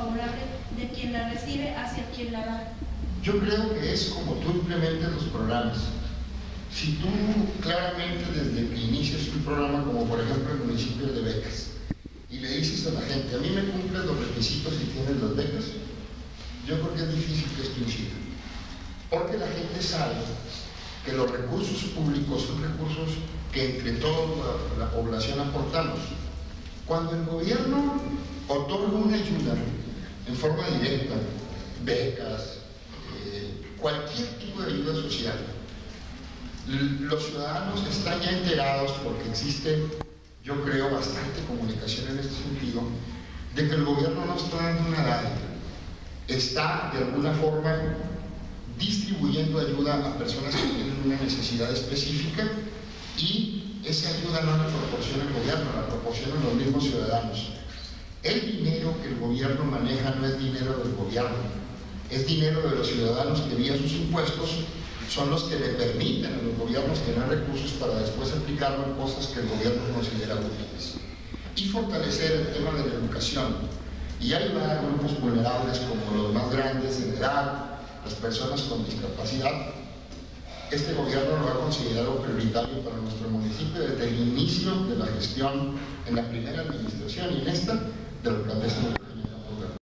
favorable de quien la recibe hacia quien la da. Yo creo que es como tú implementes los programas. Si tú claramente desde que inicias un programa, como por ejemplo el municipio de becas, y le dices a la gente, a mí me cumplen los requisitos y tienes las becas, yo creo que es difícil que esto incida. Porque la gente sabe que los recursos públicos son recursos que entre toda la población aportamos. Cuando el gobierno otorga una ayuda en forma directa, becas, cualquier tipo de ayuda social, los ciudadanos están ya enterados, porque existe, yo creo, bastante comunicación en este sentido, de que el gobierno no está dando una dádiva, está de alguna forma distribuyendo ayuda a personas que tienen una necesidad específica, y esa ayuda no la proporciona el gobierno, la proporcionan los mismos ciudadanos. El dinero que el gobierno maneja no es dinero del gobierno, es dinero de los ciudadanos que vía sus impuestos son los que le permiten a los gobiernos tener recursos para después aplicarlo en cosas que el gobierno considera útiles. Y fortalecer el tema de la educación y ayudar a grupos vulnerables como los más grandes en edad, las personas con discapacidad. Este gobierno lo ha considerado prioritario para nuestro municipio desde el inicio de la gestión en la primera administración y en esta de la alcaldesa.